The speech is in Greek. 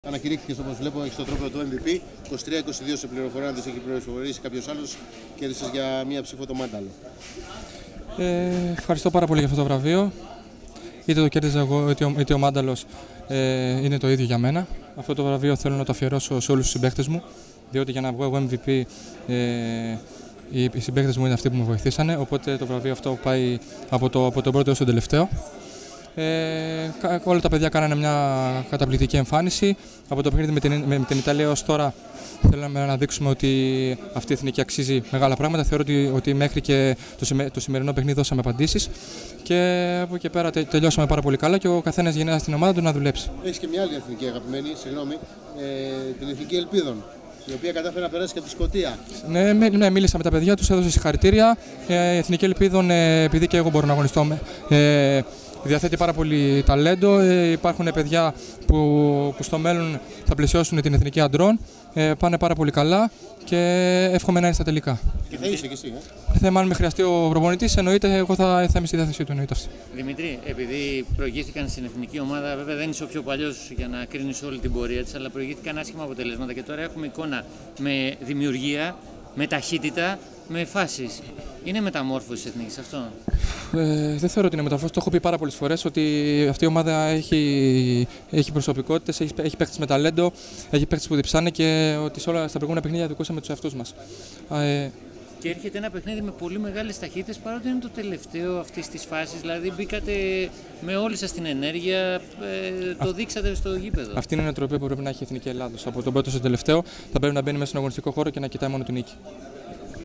Ανακηρύχθηκε όπως βλέπω, έχει το τρόπαιο του MVP. 23-22 σε πληροφορία, αν δεν έχει πληροφορήσει κάποιος άλλος, κέρδισες για μία ψήφο το Μάνταλο. Ευχαριστώ πάρα πολύ για αυτό το βραβείο. Είτε το κέρδιζα εγώ, είτε ο Μάνταλος, είναι το ίδιο για μένα. Αυτό το βραβείο θέλω να το αφιερώσω σε όλους τους συμπαίκτες μου, διότι για να βγω εγώ MVP, οι συμπαίκτες μου είναι αυτοί που με βοηθήσανε. Οπότε το βραβείο αυτό πάει από τον πρώτο έως τον τελευταίο. Όλα τα παιδιά κάνανε μια καταπληκτική εμφάνιση. Από το παιχνίδι με την Ιταλία έως τώρα θέλαμε να δείξουμε ότι αυτή η εθνική αξίζει μεγάλα πράγματα. Θεωρώ ότι μέχρι και το σημερινό παιχνίδι δώσαμε απαντήσεις και από εκεί πέρα τελειώσαμε πάρα πολύ καλά και ο καθένας γενναία στην ομάδα του να δουλέψει. Έχεις και μια άλλη εθνική αγαπημένη, συγγνώμη, την Εθνική Ελπίδων, η οποία κατάφερε να περάσει και από τη Σκωτία. Ναι, μίλησα με τα παιδιά τους, έδωσε συγχαρητήρια. Η Εθνική Ελπίδων, επειδή και εγώ μπορώ να αγωνιστώ, διαθέτει πάρα πολύ ταλέντο. Υπάρχουν παιδιά που στο μέλλον θα πλαισιώσουν την εθνική αντρών. Πάνε πάρα πολύ καλά και εύχομαι να είναι στα τελικά. Και θα είσαι κι εσύ. Θέμα αν με χρειαστεί ο προπονητής, εννοείται, εγώ θα είμαι στη διάθεσή του. Δημήτρη, επειδή προηγήθηκαν στην εθνική ομάδα, βέβαια δεν είσαι ο πιο παλιός για να κρίνεις όλη την πορεία της, αλλά προηγήθηκαν άσχημα αποτελέσματα και τώρα έχουμε εικόνα με δημιουργία, με ταχύτητα, με φάσεις. Είναι μεταμόρφωση της εθνικής αυτό? Δεν θεωρώ ότι είναι μεταμόρφωση. Το έχω πει πάρα πολλές φορές ότι αυτή η ομάδα έχει προσωπικότητες, έχει παίκτες με ταλέντο, έχει παίκτες που διψάνε και ότι στα προηγούμενα παιχνίδια δικούσαμε τους εαυτούς μας. Και έρχεται ένα παιχνίδι με πολύ μεγάλες ταχύτητες, παρότι είναι το τελευταίο αυτής της φάσης. Δηλαδή μπήκατε με όλη σας την ενέργεια, το δείξατε στο γήπεδο. Αυτή είναι η νοοτροπία που πρέπει να έχει η Εθνική Ελλάδος. Από τον πρώτο στο τελευταίο θα πρέπει να μπαίνει μέσα στον αγωνιστικό χώρο και να κοιτάει μόνο την νίκη.